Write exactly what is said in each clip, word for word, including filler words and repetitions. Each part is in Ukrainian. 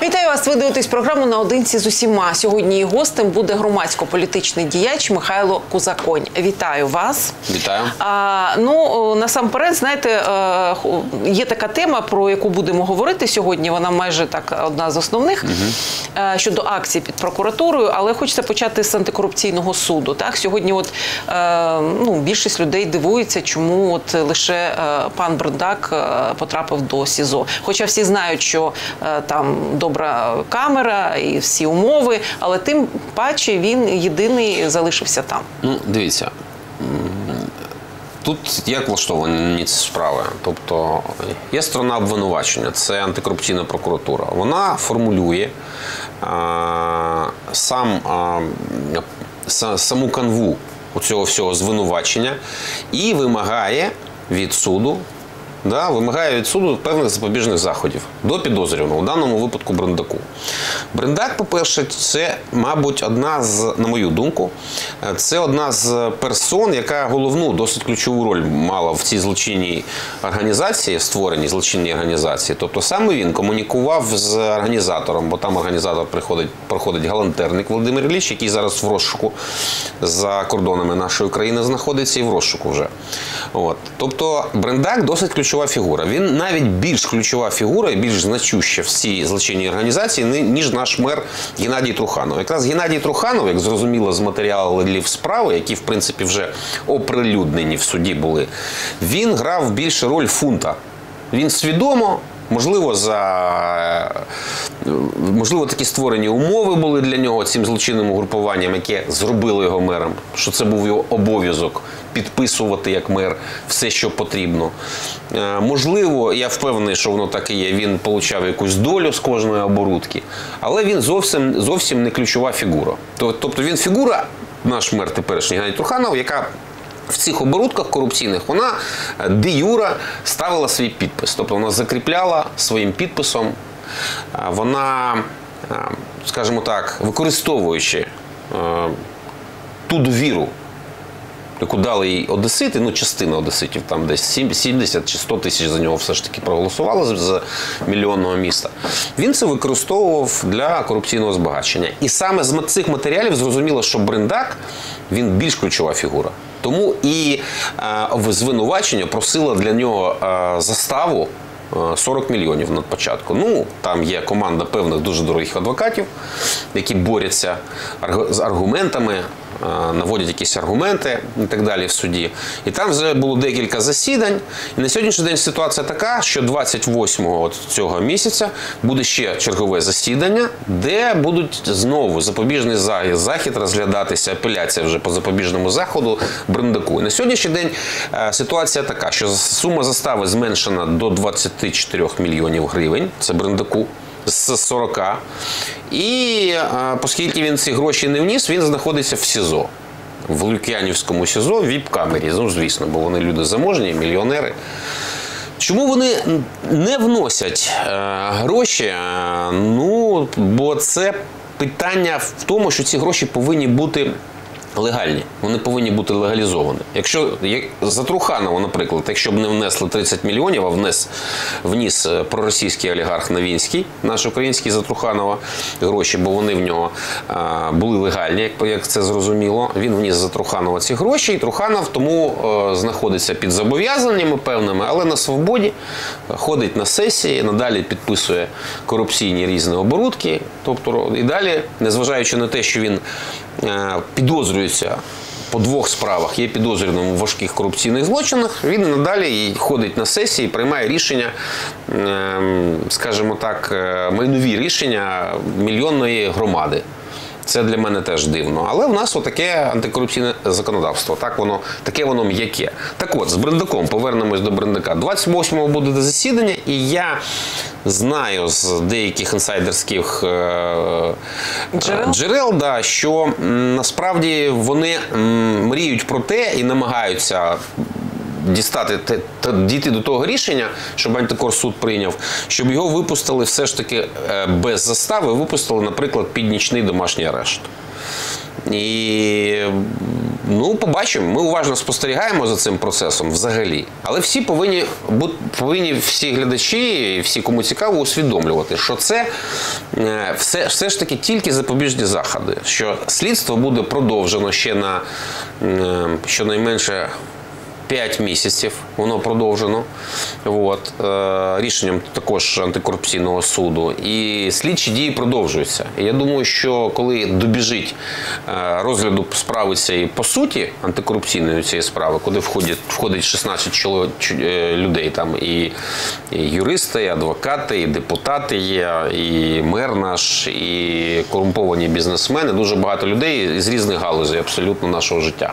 Вітаю вас, ви дивитесь програму «Наодинці з усіма». Сьогодні її гостем буде громадсько-політичний діяч Михайло Кузаконь. Вітаю вас. Вітаю. А, ну, насамперед, знаєте, є така тема, про яку будемо говорити сьогодні. Вона майже так одна з основних, угу. щодо акцій під прокуратурою. Але хочеться почати з антикорупційного суду. Так? Сьогодні от, ну, більшість людей дивується, чому от лише пан Брендак потрапив до СІЗО. Хоча всі знають, що там добра камера і всі умови, але тим паче він єдиний залишився там. Ну, дивіться, тут як влаштовані ці справи? Тобто є сторона обвинувачення, це антикорупційна прокуратура. Вона формулює а, сам, а, саму канву у цього всього звинувачення і вимагає від суду, Да, вимагає від суду певних запобіжних заходів до підозрюваного, у даному випадку Брендаку. Брендак, по-перше, це, мабуть, одна з, на мою думку, це одна з персон, яка головну, досить ключову роль мала в цій злочинній організації, створеній злочинній організації. Тобто саме він комунікував з організатором, бо там організатор приходить, проходить Галантерник Володимир Ілліч, який зараз в розшуку за кордонами нашої країни знаходиться і в розшуку вже. От. Тобто Брендак досить ключова фігура. Він навіть більш ключова фігура і більш значуща в цій злочинній організації, ніж наш мер Геннадій Труханов. Якраз Геннадій Труханов, як зрозуміло з матеріалів справи, які, в принципі, вже оприлюднені в суді були, він грав більше роль фунта. Він свідомо, можливо, за... можливо, такі створені умови були для нього цим злочинним угрупуванням, яке зробило його мером, що це був його обов'язок підписувати як мер все, що потрібно. Можливо, я впевнений, що воно так і є, він отримав якусь долю з кожної оборудки, але він зовсім, зовсім не ключова фігура. Тобто він фігура, наш мер теперішній Геннадій Труханов, яка в цих оборудках корупційних вона де юре ставила свій підпис. Тобто вона закріпляла своїм підписом, вона, скажімо так, використовуючи ту довіру, яку дали їй одесити, ну частина одеситів, там десь сімдесят чи сто тисяч за нього все ж таки проголосували з мільйонного міста, він це використовував для корупційного збагачення. І саме з цих матеріалів зрозуміло, що Брендак, він більш ключова фігура. Тому і е, звинувачення просило для нього е, заставу сорок мільйонів на початку. Ну, там є команда певних дуже дорогих адвокатів, які борються з аргументами, наводять якісь аргументи і так далі в суді. І там вже було декілька засідань. І на сьогоднішній день ситуація така, що двадцять восьмого цього місяця буде ще чергове засідання, де будуть знову запобіжний захід розглядатися, апеляція вже по запобіжному заходу Брендаку. І на сьогоднішній день ситуація така, що сума застави зменшена до двадцяти чотирьох мільйонів гривень, це Брендаку, з сорока. І оскільки він ці гроші не вніс, він знаходиться в СІЗО. В Лук'янівському СІЗО, в віп-камері. Ну, звісно, бо вони люди заможні, мільйонери. Чому вони не вносять гроші? Ну, бо це питання в тому, що ці гроші повинні бути легальні, вони повинні бути легалізовані. Якщо за Труханова, наприклад, якщо б не внесли тридцять мільйонів, а внес, вніс проросійський олігарх Новінський, наш український за Труханова гроші, бо вони в нього а, були легальні, як, як це зрозуміло, він вніс за Труханова ці гроші, і Труханов тому а, знаходиться під зобов'язаннями певними, але на свободі, ходить на сесії, надалі підписує корупційні різні оборудки, тобто і далі, незважаючи на те, що він а, підозрює по двох справах, є підозрюваним у важких корупційних злочинах, він і надалі ходить на сесії, приймає рішення, скажімо так, майнові рішення мільйонної громади. Це для мене теж дивно. Але в нас отаке антикорупційне законодавство. Так воно, таке воно м'яке. Так от, з Брендаком, повернемось до Брендака. двадцять восьмого буде засідання, і я знаю з деяких інсайдерських е джерел, джерел да, що м, насправді вони м, мріють про те і намагаються дістати, те, те, дійти до того рішення, щоб антикорсуд прийняв, щоб його випустили все ж таки без застави, випустили, наприклад, під нічний домашній арешт. І Ну, побачимо. Ми уважно спостерігаємо за цим процесом взагалі. Але всі повинні, бути, повинні всі глядачі і всі, кому цікаво, усвідомлювати, що це е, все, все ж таки тільки запобіжні заходи. Що слідство буде продовжено ще на е, щонайменше п'ять місяців, воно продовжено, от, е, рішенням також антикорупційного суду. І слідчі дії продовжуються. І я думаю, що коли добіжить е, розгляду справи цієї по суті, антикорупційної цієї справи, куди входить, входить шістнадцять чоло, е, людей, там і, і юристи, і адвокати, і депутати є, і мер наш, і корумповані бізнесмени, дуже багато людей з різних галузей абсолютно нашого життя.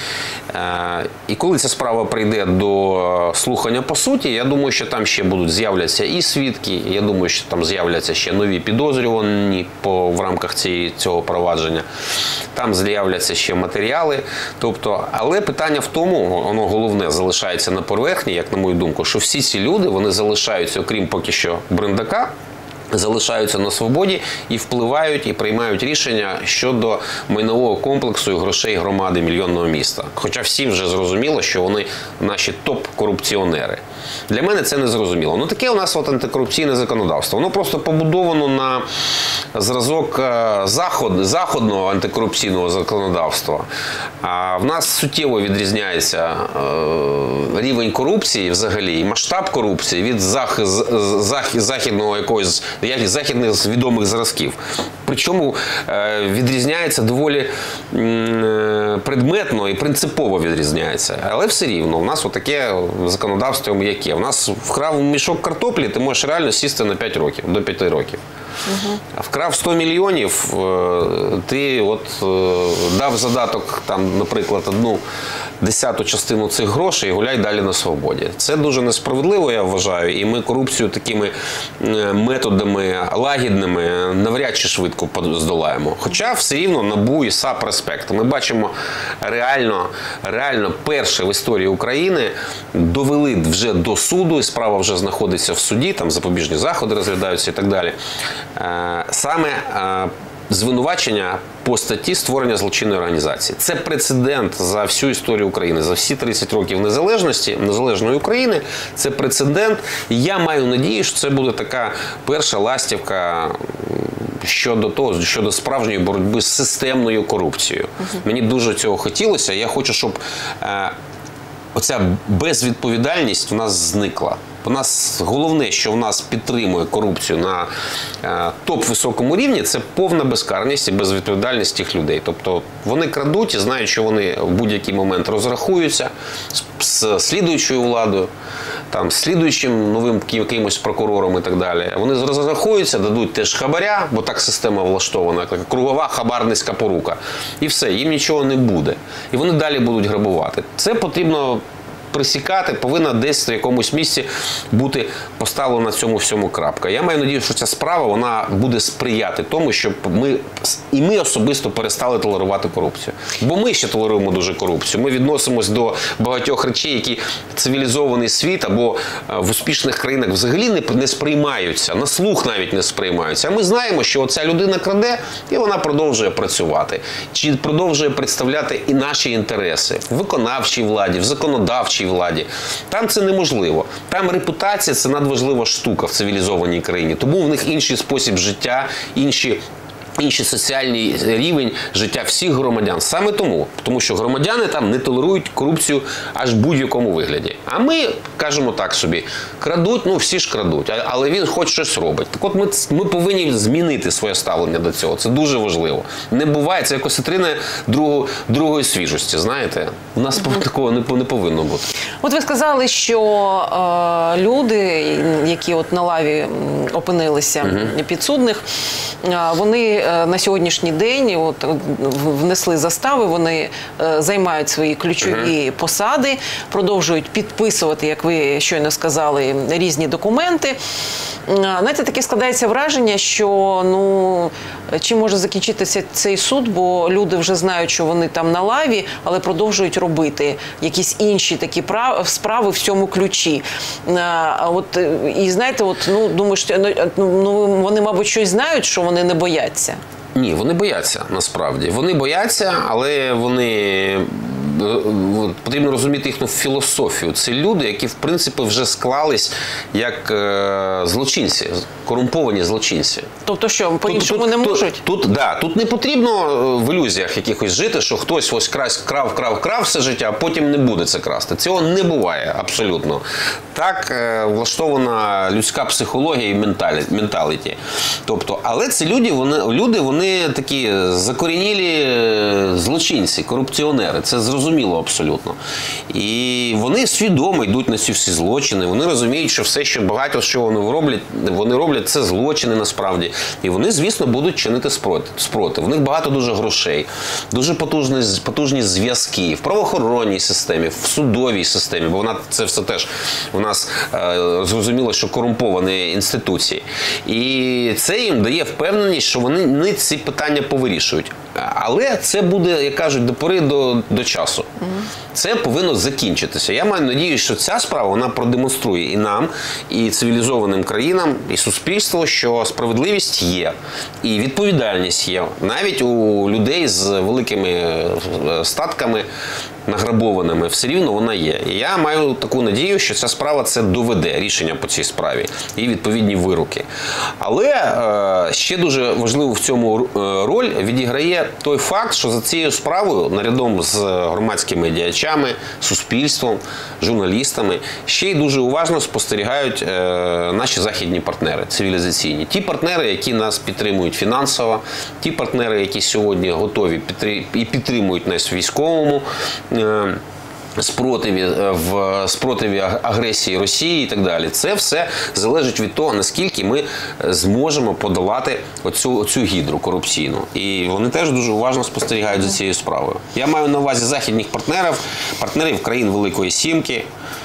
І коли ця справа прийде до слухання по суті, я думаю, що там ще будуть з'являться і свідки, я думаю, що там з'являться ще нові підозрювані по, в рамках цієї, цього провадження, там з'являться ще матеріали. Тобто, але питання в тому, воно головне залишається на поверхні, як на мою думку, що всі ці люди, вони залишаються, окрім поки що Брендака, залишаються на свободі і впливають, і приймають рішення щодо майнового комплексу і грошей громади мільйонного міста. Хоча всім вже зрозуміло, що вони наші топ-корупціонери. Для мене це не зрозуміло. Ну таке у нас от антикорупційне законодавство. Воно просто побудовано на зразок заход, заходного антикорупційного законодавства. А в нас суттєво відрізняється е, рівень корупції взагалі і масштаб корупції від зах, зах, західного якогось західних відомих зразків. Причому е, відрізняється доволі е, предметно і принципово відрізняється. Але все рівно, у нас отаке законодавство яке. У нас вкрав мішок картоплі, ти можеш реально сісти на п'ять років, до п'яти років. Угу. А вкрав сто мільйонів, ти от дав задаток, там, наприклад, одну десяту частину цих грошей і гуляй далі на свободі. Це дуже несправедливо, я вважаю, і ми корупцію такими методами лагідними навряд чи швидко здолаємо. Хоча все рівно НАБУ і САП респект. Ми бачимо реально, реально перше в історії України довели вже до суду, і справа вже знаходиться в суді, там запобіжні заходи розглядаються і так далі. Саме звинувачення по статті створення злочинної організації. Це прецедент за всю історію України, за всі тридцять років незалежності, незалежної України. Це прецедент. І я маю надію, що це буде така перша ластівка щодо того, щодо справжньої боротьби з системною корупцією. Uh-huh. Мені дуже цього хотілося. Я хочу, щоб е, оця безвідповідальність в нас зникла. У нас головне, що в нас підтримує корупцію на е, топ-високому рівні, це повна безкарність і безвідповідальність тих людей. Тобто вони крадуть і знають, що вони в будь-який момент розрахуються з, з слідуючою владою, там, з слідуючим новим якимось прокурором і так далі. Вони розрахуються, дадуть теж хабаря, бо так система влаштована, як кругова хабарницька порука. І все, їм нічого не буде. І вони далі будуть грабувати. Це потрібно присікати, повинна десь в якомусь місці бути поставлена цьому всьому крапка. Я маю надію, що ця справа вона буде сприяти тому, щоб ми, і ми особисто перестали толерувати корупцію. Бо ми ще толеруємо дуже корупцію. Ми відносимось до багатьох речей, які цивілізований світ або в успішних країнах взагалі не, не сприймаються, на слух навіть не сприймаються. А ми знаємо, що оця людина краде, і вона продовжує працювати. Чи продовжує представляти і наші інтереси в виконавчій владі, в законодавчій владі. Там це неможливо. Там репутація – це надважлива штука в цивілізованій країні. Тому в них інший спосіб життя, інші інший соціальний рівень життя всіх громадян. Саме тому. Тому що громадяни там не толерують корупцію аж в будь-якому вигляді. А ми кажемо так собі, крадуть, ну всі ж крадуть, але він хоч щось робить. Так от ми, ми повинні змінити своє ставлення до цього. Це дуже важливо. Не буває, це якось осетрина другої, другої свіжості, знаєте. У нас mm-hmm. такого не, не повинно бути. От ви сказали, що е, люди, які от на лаві опинилися mm-hmm. підсудних, е, вони на сьогоднішній день от, внесли застави, вони е, займають свої ключові uh-huh. посади, продовжують підписувати, як ви щойно сказали, різні документи. Знаєте, таке складається враження, що ну, чим може закінчитися цей суд, бо люди вже знають, що вони там на лаві, але продовжують робити якісь інші такі прав... справи в цьому ключі. А, от, і знаєте, от, ну, думаю, що, ну, вони, мабуть, щось знають, що вони не бояться. Ні, вони бояться, насправді. Вони бояться, але вони... Потрібно розуміти їхню філософію. Це люди, які, в принципі, вже склались як е, злочинці, корумповані злочинці. Тобто що, по-іншому не можуть? Тут, тут, да, тут не потрібно в ілюзіях якихось жити, що хтось ось крав, крав, крав все життя, а потім не буде це красти. Цього не буває абсолютно. Так е, влаштована людська психологія і менталіті. Тобто, але ці люди, вони, люди, вони такі закорінілі злочинці, корупціонери. Це зрозуміло абсолютно. І вони свідомо йдуть на ці всі злочини. Вони розуміють, що все, що багато що вони роблять, вони роблять це злочини насправді. І вони, звісно, будуть чинити спротив. В них багато дуже грошей, дуже потужні, потужні зв'язки в правоохоронній системі, в судовій системі, бо вона це все теж у нас е, зрозуміло, що корумповані інституції. І це їм дає впевненість, що вони не ці питання повирішують. Але це буде, як кажуть, до пори до, до часу. Це повинно закінчитися. Я маю надію, що ця справа вона продемонструє і нам, і цивілізованим країнам, і суспільству, що справедливість є, і відповідальність є. Навіть у людей з великими статками, награбованими, все рівно вона є. І я маю таку надію, що ця справа це доведе, рішення по цій справі і відповідні вироки. Але е, ще дуже важливу в цьому роль відіграє той факт, що за цією справою, нарядом з громадськими діячами, суспільством, журналістами, ще й дуже уважно спостерігають е, наші західні партнери, цивілізаційні. Ті партнери, які нас підтримують фінансово, ті партнери, які сьогодні готові підтри... і підтримують нас в військовому спротиві, в спротиві агресії Росії і так далі. Це все залежить від того, наскільки ми зможемо подолати оцю, оцю гідру корупційну. І вони теж дуже уважно спостерігають за цією справою. Я маю на увазі західних партнерів, партнерів країн Великої Сімки.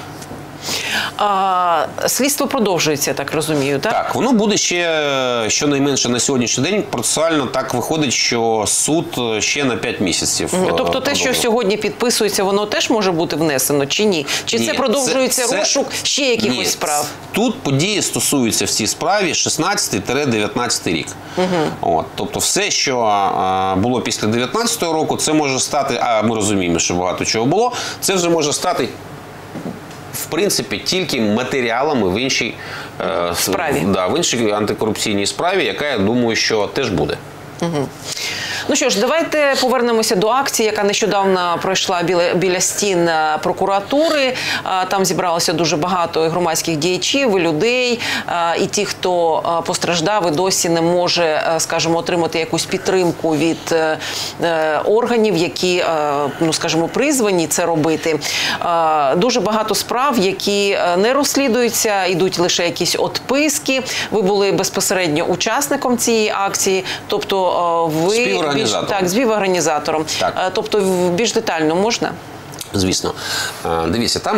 А, слідство продовжується, я так розумію, так? Так, воно буде ще, щонайменше на сьогоднішній день, процесуально так виходить, що суд ще на п'ять місяців. Тобто те, що сьогодні підписується, воно теж може бути внесено чи ні? Чи ні, це продовжується це, розшук ще якихось ні, справ? Тут події стосуються в цій справі шістнадцятий - дев'ятнадцятий рік. Угу. От, тобто все, що а, було після дев'ятнадцятого року, це може стати, а ми розуміємо, що багато чого було, це вже може стати в принципі, тільки матеріалами в іншій е, справі. Да, в іншій антикорупційній справі, яка, я думаю, що теж буде. Угу. Ну що ж, давайте повернемося до акції, яка нещодавно пройшла біля, біля стін прокуратури. Там зібралося дуже багато громадських діячів, і людей, і ті, хто постраждав і досі не може, скажімо, отримати якусь підтримку від органів, які, ну, скажімо, призвані це робити. Дуже багато справ, які не розслідуються, йдуть лише якісь відписки. Ви були безпосередньо учасником цієї акції, тобто ви... Більш, так, співорганізатором. Так. Тобто більш детально можна? Звісно. Дивіться, там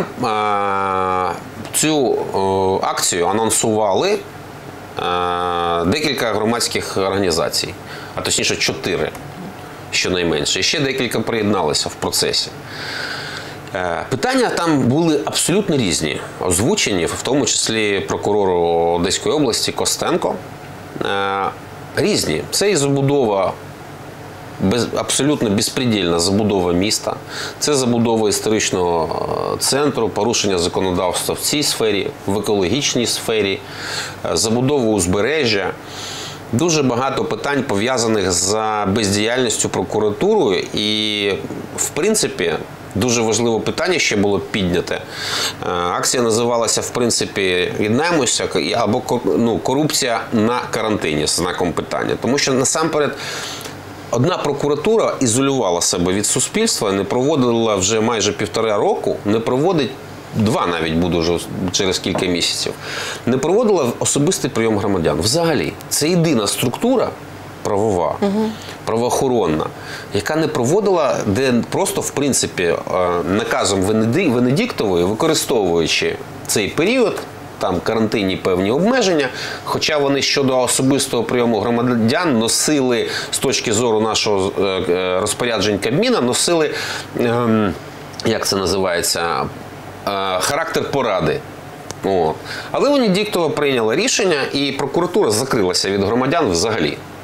цю акцію анонсували декілька громадських організацій, а точніше чотири, щонайменше. І ще декілька приєдналися в процесі. Питання там були абсолютно різні, озвучені, в тому числі прокурору Одеської області Костенко. Різні. Це і забудова, без, абсолютно безпредельна забудова міста, це забудова історичного центру, порушення законодавства в цій сфері, в екологічній сфері, забудова узбережжя. Дуже багато питань пов'язаних з бездіяльністю прокуратурою і, в принципі, дуже важливе питання ще було підняте. Акція називалася, в принципі, «Єднаємося» або ну, «Корупція на карантині» з знаком питання. Тому що, насамперед, одна прокуратура ізолювала себе від суспільства, не проводила вже майже півтора року, не проводить, два навіть буде вже через кілька місяців, не проводила особистий прийом громадян. Взагалі, це єдина структура правова, угу. правоохоронна, яка не проводила, де просто, в принципі, наказом Венедіктової, використовуючи цей період, там карантинні певні обмеження, хоча вони щодо особистого прийому громадян носили, з точки зору нашого розпоряджень Кабміна, носили, як це називається, характер поради. О. Але Венедіктова прийняла рішення, і прокуратура закрилася від громадян взагалі.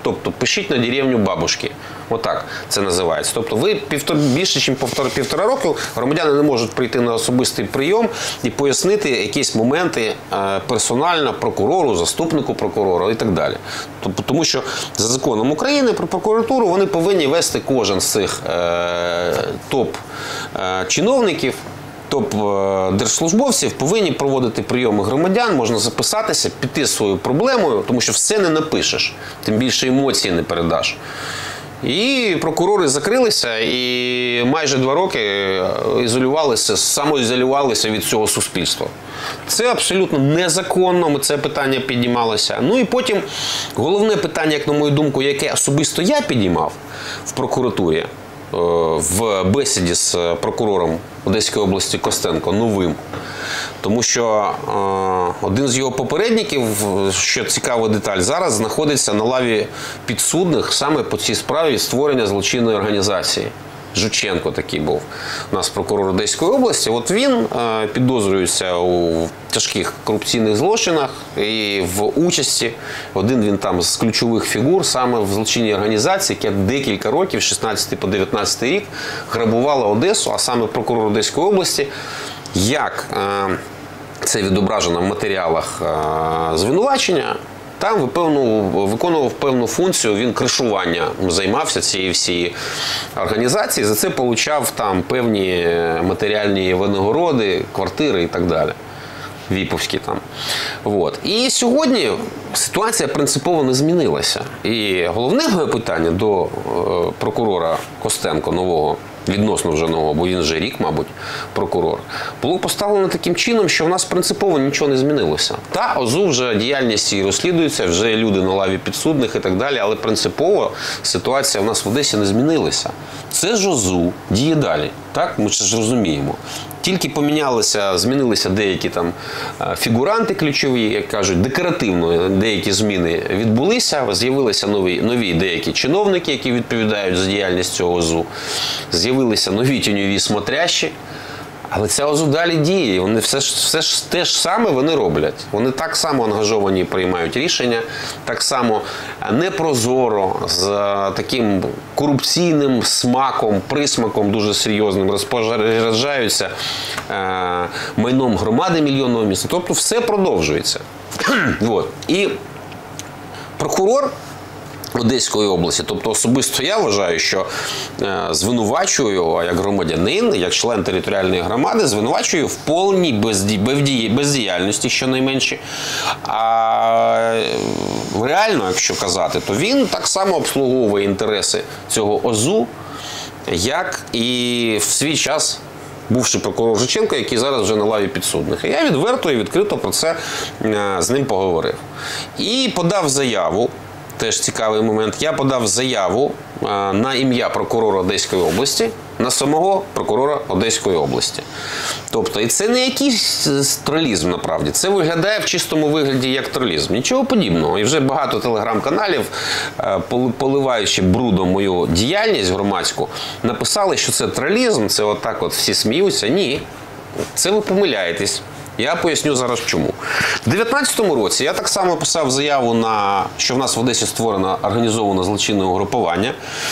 Тобто пишіть на деревню бабушки. Отак це називається. Тобто ви півтор, більше, ніж півтора, півтора року громадяни не можуть прийти на особистий прийом і пояснити якісь моменти персонально прокурору, заступнику прокурора і так далі. Тобто, тому що за законом України про прокуратуру вони повинні вести кожен з цих е, топ-чиновників, топ-держслужбовців повинні проводити прийоми громадян, можна записатися, піти своєю проблемою, тому що все не напишеш, тим більше емоції не передаш. І прокурори закрилися і майже два роки ізолювалися, самоізолювалися від цього суспільства. Це абсолютно незаконно, ми це питання піднімалося. Ну і потім головне питання, як на мою думку, яке особисто я піднімав в прокуратурі, в бесіді з прокурором Одеської області Костенко, новим. Тому що е, один з його попередників, що цікава деталь, зараз знаходиться на лаві підсудних саме по цій справі створення злочинної організації. Жученко такий був у нас прокурор Одеської області. От він е, підозрюється у тяжких корупційних злочинах і в участі, один він там з ключових фігур саме в злочинній організації, яка декілька років, з шістнадцятого по дев'ятнадцятий рік, грабувала Одесу, а саме прокурор Одеської області, як е, це відображено в матеріалах е, звинувачення, там виконував певну функцію, він кришування займався цією всією організацією, за це отримав там певні матеріальні винагороди, квартири і так далі. Віповські там. От. І сьогодні ситуація принципово не змінилася. І головне моє питання до е, прокурора Костенко, нового, відносно вже нового, бо він вже рік, мабуть, прокурор, було поставлено таким чином, що в нас принципово нічого не змінилося. Та ОЗУ вже діяльність її розслідується, вже люди на лаві підсудних і так далі, але принципово ситуація в нас в Одесі не змінилася. Це ж ОЗУ діє далі, так? Ми ж розуміємо. Тільки помінялися, змінилися деякі там фігуранти ключові, як кажуть, декоративно деякі зміни відбулися, з'явилися нові, нові деякі чиновники, які відповідають за діяльність цього ОЗУ, з'явилися нові тіньові смотрящі, але ця ОЗУ далі діє, вони все ж, все ж те ж саме вони роблять. Вони так само ангажовані приймають рішення, так само непрозоро, з таким корупційним смаком, присмаком дуже серйозним розпоряджаються е, майном громади мільйонного міста. Тобто все продовжується. От. І прокурор Одеської області, тобто особисто я вважаю, що е, звинувачую як громадянин, як член територіальної громади, звинувачую в повній безді... безді... бездіяльності, щонайменше. А реально, якщо казати, то він так само обслуговує інтереси цього ОЗУ, як і в свій час бувший прокурор Жученко, який зараз вже на лаві підсудних. І я відверто і відкрито про це е, з ним поговорив. І подав заяву. Теж цікавий момент. Я подав заяву на ім'я прокурора Одеської області, на самого прокурора Одеської області. Тобто, і це не якийсь тролізм, насправді. Це виглядає в чистому вигляді як тролізм. Нічого подібного. І вже багато телеграм-каналів, поливаючи брудом мою діяльність громадську, написали, що це тролізм, це отак от всі сміються. Ні, це ви помиляєтесь. Я поясню зараз чому. У дві тисячі дев'ятнадцятому році я так само писав заяву, на, що в нас в Одесі створено організоване злочинне угрупування.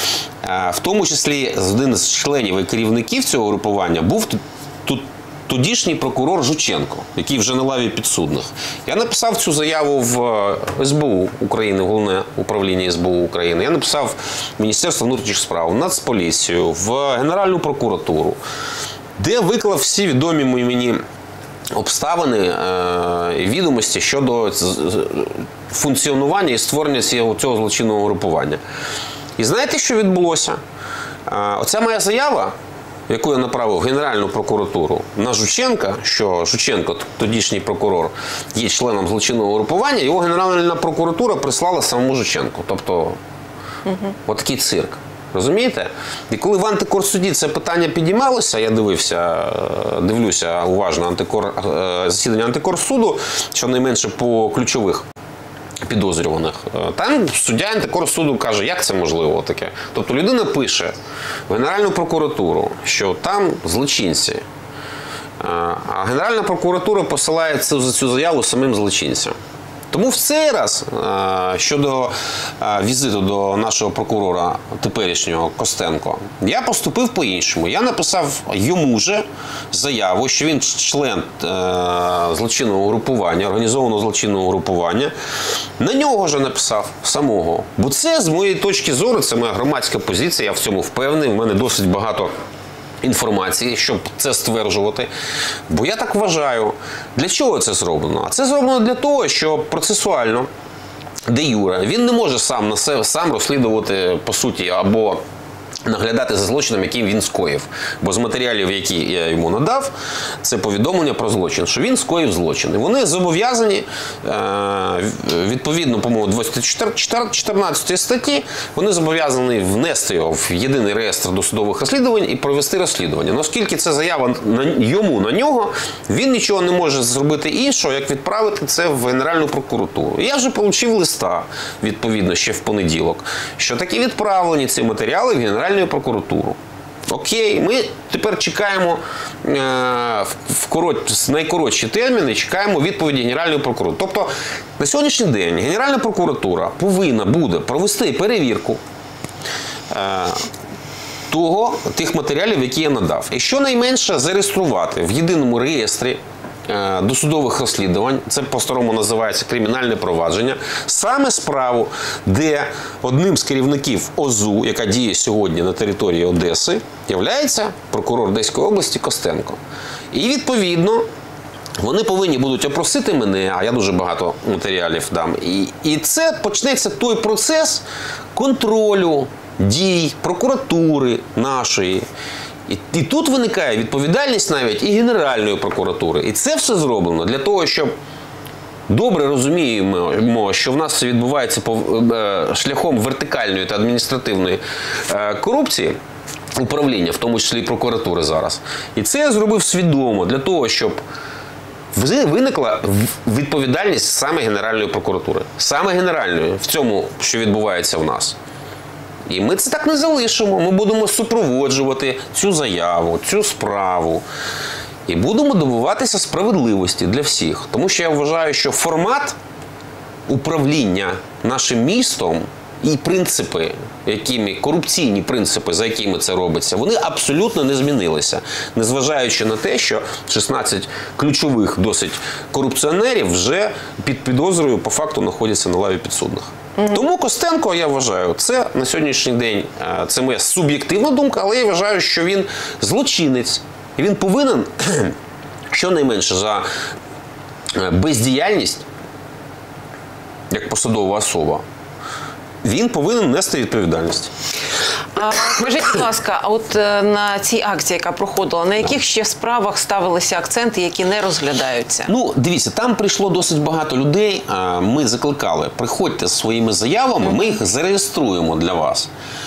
В тому числі один з членів і керівників цього угрупування був тут тодішній прокурор Жученко, який вже на лаві підсудних. Я написав цю заяву в ес бе у України, Головне управління ес бе у України. Я написав в Міністерство внутрішніх справ, в Нацполіцію, в Генеральну прокуратуру, де виклав всі відомі мені обставини і відомості щодо функціонування і створення цього, цього злочинного угрупування. І знаєте, що відбулося? Оця моя заява, яку я направив в Генеральну прокуратуру на Жученка, що Жученко, тодішній прокурор, є членом злочинного угрупування, його Генеральна прокуратура прислала самому Жученку. Тобто, угу. Отакий цирк. Розумієте? І коли в антикорсуді це питання підіймалося, я дивився, дивлюся уважно антикор, засідання антикорсуду, щонайменше по ключових підозрюваних, там суддя антикорсуду каже, як це можливо таке. Тобто людина пише в Генеральну прокуратуру, що там злочинці, а Генеральна прокуратура посилає цю, цю заяву самим злочинцям. Тому в цей раз е, щодо е, візиту до нашого прокурора теперішнього Костенко, я поступив по-іншому. Я написав йому же заяву, що він член е, злочинного групування, організованого злочинного групування. На нього ж написав самого. Бо це, з моєї точки зору, це моя громадська позиція, я в цьому впевнений. В мене досить багато інформації, щоб це стверджувати. Бо я так вважаю. Для чого це зроблено? А це зроблено для того, що процесуально, де юре, він не може сам на себе сам розслідувати, по суті, або наглядати за злочином, який він скоїв. Бо з матеріалів, які я йому надав, це повідомлення про злочин, що він скоїв злочин. І вони зобов'язані, відповідно, по-моєму, двадцять чотирнадцятої статті, вони зобов'язані внести його в єдиний реєстр досудових розслідувань і провести розслідування. Но оскільки це заява на йому, на нього, він нічого не може зробити іншого, як відправити це в Генеральну прокуратуру. І я вже отримав листа, відповідно, ще в понеділок, що такі відправлені ці матеріали в Генеральну прокуратуру. Окей, ми тепер чекаємо е, в корот, найкоротші терміни, чекаємо відповіді Генеральної прокуратури. Тобто на сьогоднішній день Генеральна прокуратура повинна буде провести перевірку е, того, тих матеріалів, які я надав. І щонайменше зареєструвати в єдиному реєстрі досудових розслідувань, це по-старому називається кримінальне провадження, саме справу, де одним з керівників ОЗУ, яка діє сьогодні на території Одеси, є прокурор Одеської області Костенко. І відповідно вони повинні будуть опросити мене, а я дуже багато матеріалів дам. І, і це почнеться той процес контролю дій прокуратури нашої. І, і тут виникає відповідальність навіть і Генеральної прокуратури. І це все зроблено для того, щоб добре розуміємо, що в нас це відбувається по, е, шляхом вертикальної та адміністративної е, корупції, управління, в тому числі і прокуратури зараз. І це я зробив свідомо для того, щоб виникла відповідальність саме Генеральної прокуратури. Саме Генеральної в цьому, що відбувається в нас. І ми це так не залишимо. Ми будемо супроводжувати цю заяву, цю справу. І будемо добиватися справедливості для всіх. Тому що я вважаю, що формат управління нашим містом і принципи, якими, корупційні принципи, за якими це робиться, вони абсолютно не змінилися. Незважаючи на те, що шістнадцять ключових досить корупціонерів вже під підозрою по факту знаходяться на лаві підсудних. Mm-hmm. Тому Костенко, я вважаю, це на сьогоднішній день, це моя суб'єктивна думка, але я вважаю, що він злочинець. І він повинен, щонайменше за бездіяльність, як посадова особа, він повинен нести відповідальність. А, скажіть, будь ласка, а от на цій акції, яка проходила, на яких ще справах ставилися акценти, які не розглядаються? Ну, дивіться, там прийшло досить багато людей. Ми закликали, приходьте з своїми заявами, ми їх зареєструємо для вас.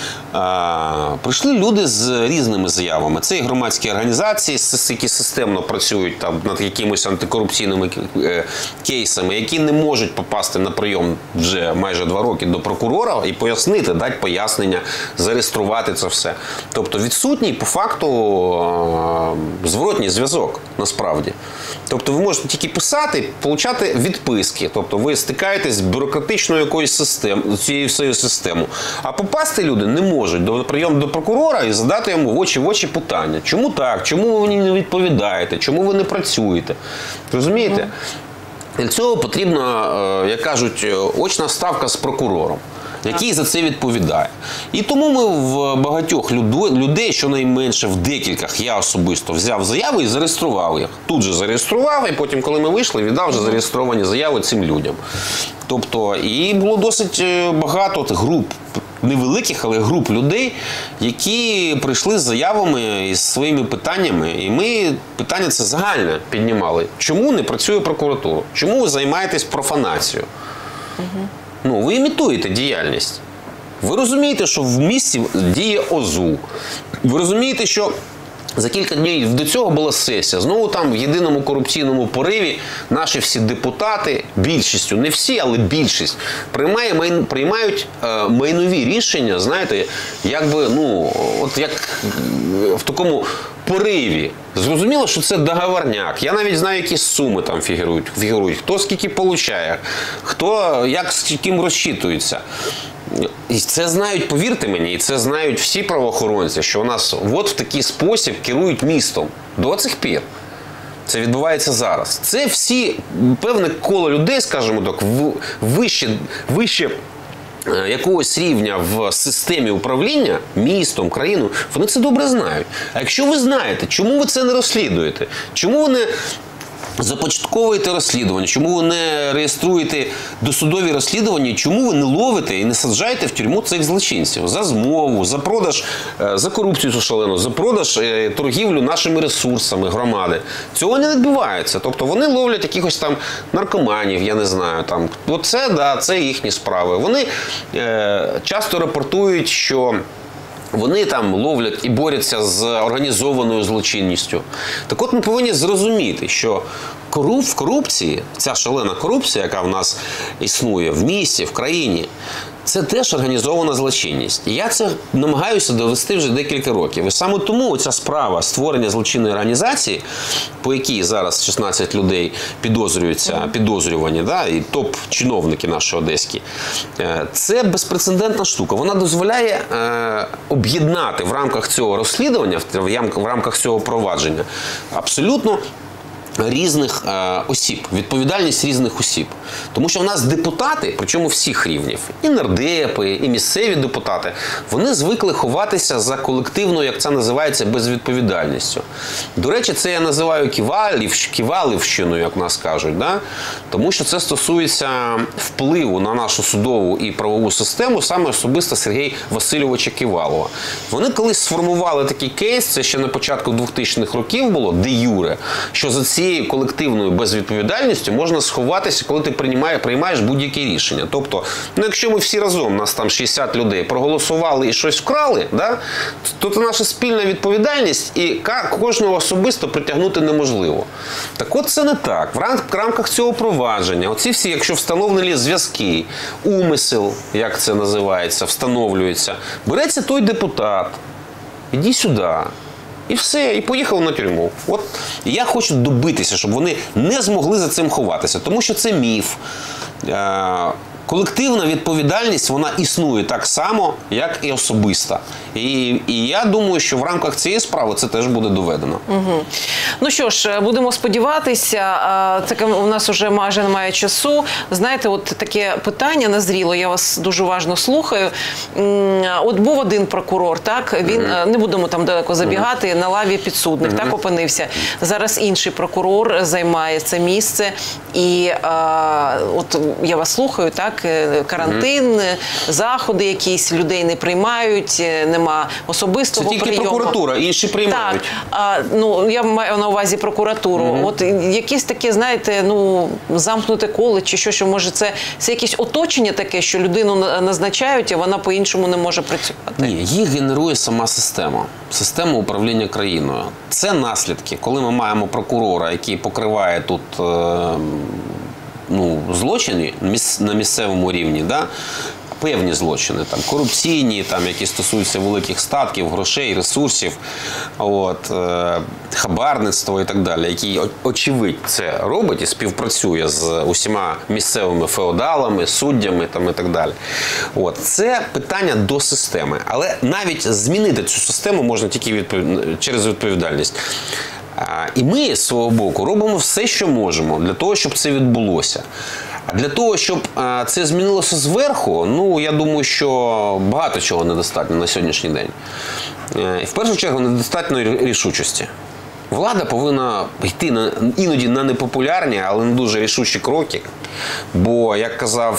Прийшли люди з різними заявами. Це і громадські організації, які системно працюють там над якимись антикорупційними кейсами, які не можуть попасти на прийом вже майже два роки до прокурора і пояснити, дати пояснення, зареєструвати це все. Тобто відсутній по факту зворотній зв'язок насправді. Тобто ви можете тільки писати, отримати відписки. Тобто ви стикаєтесь з бюрократичною якоюсь системою, цією всією системою. А попасти люди не можуть до прийому до прокурора і задати йому в очі в очі питання. Чому так? Чому ви мені не відповідаєте? Чому ви не працюєте? Розумієте? Для цього потрібна, як кажуть, очна ставка з прокурором, який за це відповідає. І тому ми в багатьох людей, щонайменше в декількох, я особисто взяв заяви і зареєстрував їх. Тут же зареєстрував, і потім, коли ми вийшли, віддав вже зареєстровані заяви цим людям. Тобто, і було досить багато груп, невеликих, але груп людей, які прийшли з заявами і з своїми питаннями. І ми питання це загальне піднімали. Чому не працює прокуратура? Чому ви займаєтесь профанацією? Угу. Ну, ви імітуєте діяльність. Ви розумієте, що в місті діє ОЗУ. Ви розумієте, що За кілька днів до цього була сесія. Знову там в єдиному корупційному пориві наші всі депутати, більшістю, не всі, але більшість, приймає, майн, приймають е, майнові рішення, знаєте, якби, ну, от як в такому пориві. Зрозуміло, що це договорняк. Я навіть знаю, які суми там фігурують, фігурують. Хто скільки получає, хто як з ким розчитується. І це знають, повірте мені, і це знають всі правоохоронці, що у нас от в такий спосіб керують містом до цих пір. Це відбувається зараз. Це всі, певне коло людей, скажімо так, вище, вище якогось рівня в системі управління містом, країною, вони це добре знають. А якщо ви знаєте, чому ви це не розслідуєте? Чому ви не започатковуєте розслідування, чому ви не реєструєте досудові розслідування, чому ви не ловите і не саджаєте в тюрму цих злочинців за змову, за продаж, за корупцію цю шалену, за продаж, торгівлю нашими ресурсами громади. Цього не відбувається. Тобто вони ловлять якихось там наркоманів, я не знаю, там, оце, да, це їхні справи. Вони е, часто рапортують, що вони там ловлять і борються з організованою злочинністю. Так от ми повинні зрозуміти, що в корупції, ця шалена корупція, яка в нас існує в місті, в країні, це теж організована злочинність. І я це намагаюся довести вже декілька років. І саме тому ця справа створення злочинної організації, по якій зараз шістнадцять людей підозрюються, підозрювані, да, і топ-чиновники наші одеські, це безпрецедентна штука. Вона дозволяє е, об'єднати в рамках цього розслідування, в рамках цього провадження абсолютно різних е, осіб, відповідальність різних осіб. Тому що в нас депутати, причому всіх рівнів, і нардепи, і місцеві депутати, вони звикли ховатися за колективною, як це називається, безвідповідальністю. До речі, це я називаю ківалів, ківалівщиною, як нас кажуть, да? Тому що це стосується впливу на нашу судову і правову систему саме особисто Сергія Васильовича Ківалова. Вони колись сформували такий кейс, це ще на початку двохтисячних років було, де юре, що за ці цією колективною безвідповідальністю можна сховатися, коли ти приймаєш, приймаєш будь-які рішення. Тобто, ну, якщо ми всі разом, нас там шістдесят людей, проголосували і щось вкрали, да, то це наша спільна відповідальність і кожного особисто притягнути неможливо. Так от це не так. В рамках цього провадження, оці всі, якщо встановлені зв'язки, умисел, як це називається, встановлюється, береться той депутат, іди сюди. І все, і поїхав на тюрму. От я хочу добитися, щоб вони не змогли за цим ховатися, тому що це міф. Е- Колективна відповідальність, вона існує так само, як і особиста. І, і я думаю, що в рамках цієї справи це теж буде доведено. Угу. Ну що ж, будемо сподіватися. Так, у нас вже майже немає часу. Знаєте, от таке питання назріло, я вас дуже уважно слухаю. От був один прокурор, так, він, угу. не будемо там далеко забігати, угу. на лаві підсудних, угу. так опинився. Зараз інший прокурор займає це місце. І а, от я вас слухаю, так, карантин, mm-hmm. заходи якісь, людей не приймають, нема особистого прийому. Це тільки прийому. Прокуратура, інші приймають. Так, а, ну, я маю на увазі прокуратуру. Mm-hmm. От якісь таке, знаєте, ну, замкнуте коло, чи що, що може це, це якесь оточення таке, що людину назначають, а вона по-іншому не може працювати? Ні, їх генерує сама система. Система управління країною. Це наслідки. Коли ми маємо прокурора, який покриває тут е- ну, злочини на місцевому рівні, да? Певні злочини, там, корупційні, там, які стосуються великих статків, грошей, ресурсів, от, е, хабарництво і так далі, який, очевидь, це робить і співпрацює з усіма місцевими феодалами, суддями там, і так далі. От, це питання до системи. Але навіть змінити цю систему можна тільки відпов... через відповідальність. І ми, з свого боку, робимо все, що можемо для того, щоб це відбулося. А для того, щоб це змінилося зверху, ну, я думаю, що багато чого недостатньо на сьогоднішній день. І в першу чергу недостатньо рішучості. Влада повинна йти на, іноді на непопулярні, але не дуже рішучі кроки. Бо, як казав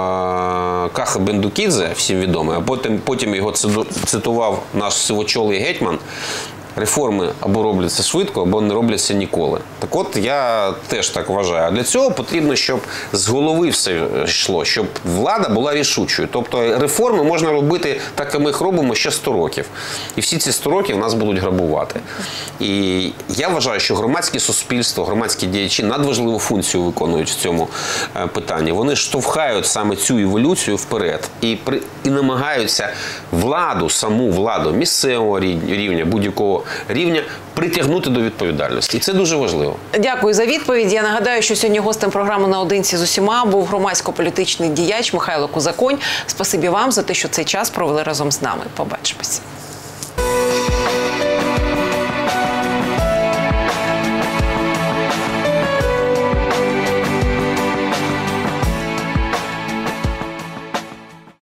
Каха Бендукідзе, всім відомий, а потім, потім його цитував наш сивочолий гетьман, реформи або робляться швидко, або не робляться ніколи. Так от, я теж так вважаю. А для цього потрібно, щоб з голови все йшло, щоб влада була рішучою. Тобто реформи можна робити так, як ми їх робимо ще сто років. І всі ці сто років нас будуть грабувати. І я вважаю, що громадське суспільство, громадські діячі надважливу функцію виконують в цьому питанні. Вони штовхають саме цю еволюцію вперед і, при, і намагаються владу, саму владу місцевого рівня, будь-якого рівня притягнути до відповідальності. І це дуже важливо. Дякую за відповідь. Я нагадаю, що сьогодні гостем програми «Наодинці з усіма» був громадсько-політичний діяч Михайло Кузаконь. Спасибі вам за те, що цей час провели разом з нами. Побачимось.